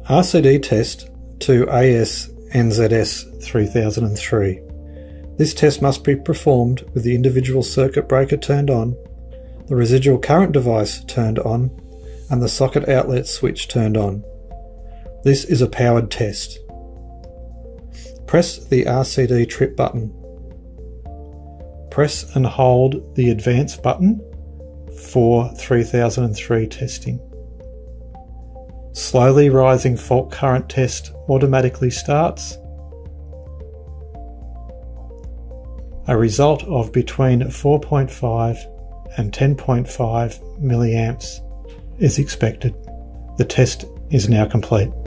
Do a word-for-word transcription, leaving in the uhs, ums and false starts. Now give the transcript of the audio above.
R C D test to A S N Z S three thousand three. This test must be performed with the individual circuit breaker turned on, the residual current device turned on, and the socket outlet switch turned on. This is a powered test. Press the R C D trip button. Press and hold the advance button for three thousand three testing. Slowly rising fault current test automatically starts. A result of between four point five and ten point five milliamps is expected. The test is now complete.